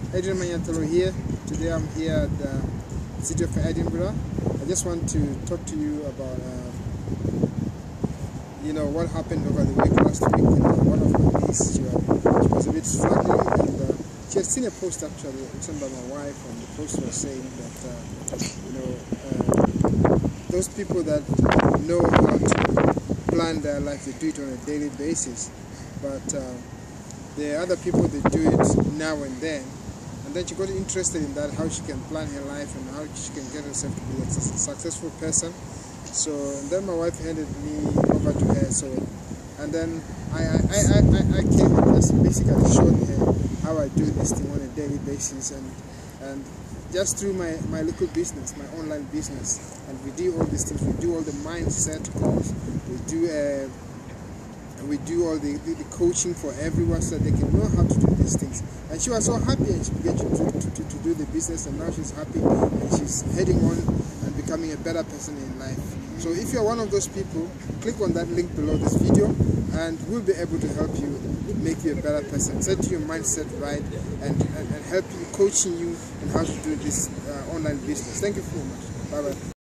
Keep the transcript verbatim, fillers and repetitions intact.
Adrian Manyantalo here. Today I'm here at the city of Edinburgh. I just want to talk to you about uh, you know what happened over the week last week. You know, one of my niece, she, she was a bit struggling, and uh, she had seen a post actually written by my wife, and the post was saying that uh, you know uh, those people that know how to plan their life, they do it on a daily basis, but uh, there are other people that do it now and then. And then she got interested in that, how she can plan her life and how she can get herself to be a successful person. So and then my wife handed me over to her. So and then I I, I, I, I came and just basically showed her how I do this thing on a daily basis, and and just through my, my little business, my online business, and we do all these things. We do all the mindset calls. We do uh, we do all the, the, the coaching for everyone so that they can know how to do these things. And she was so happy, and she began to, to, to, to do the business, and now she's happy and she's heading on and becoming a better person in life. So if you're one of those people, click on that link below this video and we'll be able to help you make you a better person, set your mindset right, and, and, and help you, coaching you on how to do this uh, online business. Thank you so much. Bye bye.